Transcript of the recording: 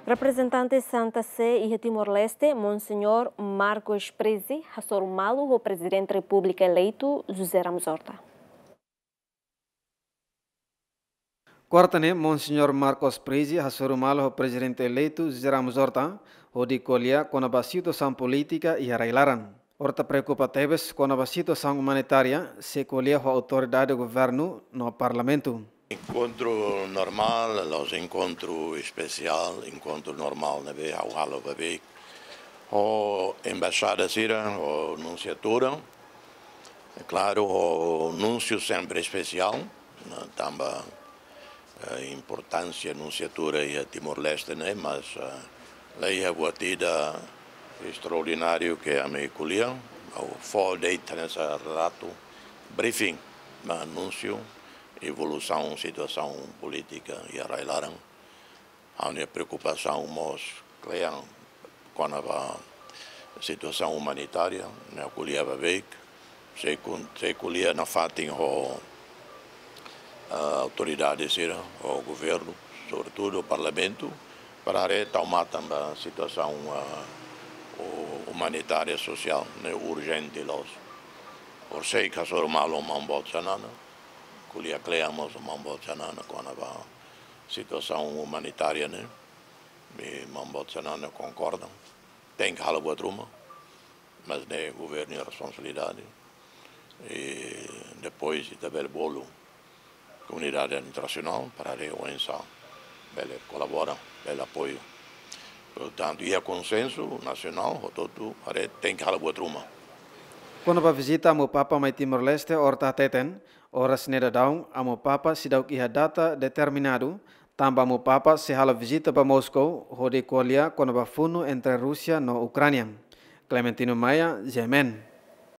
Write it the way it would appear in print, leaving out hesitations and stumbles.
Representante Santa Sé e Timor-Leste, Monsenhor Marcos Prezi, Hassorumalo, o presidente da República eleito, José Ramos Horta. Quarta-ne, Monsenhor Marcos Prezi, Hassorumalo, o presidente eleito, José Ramos Horta, o de colher com a situação política e arrailaran. Horta preocupa teves com a situação humanitária, se colher a autoridade do governo no parlamento. Encontro normal, los encontro especial, encontro normal na vez ao halo bebê, o embaixada sira, o nunciatura, é claro, o nuncio sempre especial, também a importância nunciatura e a Timor-Leste, né, mas lei é batida extraordinário que é a minha colher, o full date nesse rato, briefing, anúncio, evolução, situação política e arrailaram. Há uma preocupação com a situação humanitária, na colher bebê, se colher na fatem a autoridades, o governo, sobretudo o parlamento, para retomar também a situação humanitária social, né, urgente. Por sei que sou malo mambotanana, colher cleamos mambotanana com a situação humanitária, né, e mambotanana concordam. Tem que halar truma, mas né, governo é responsabilidade. E depois de ter bolo comunidade internacional para a ONSA, ele colabora, ele apoio. Portanto, e a consenso nacional, todo tem que halar truma. Quando vai visitar o Papa mai Timor-Leste, Horta Teten, horas neda daun, amo Papa se dá a data determinado, também o Papa se hala visita para Moscou, onde colher quando vai funo entre Rússia e Ucrânia. Clementino Maia, Gemen.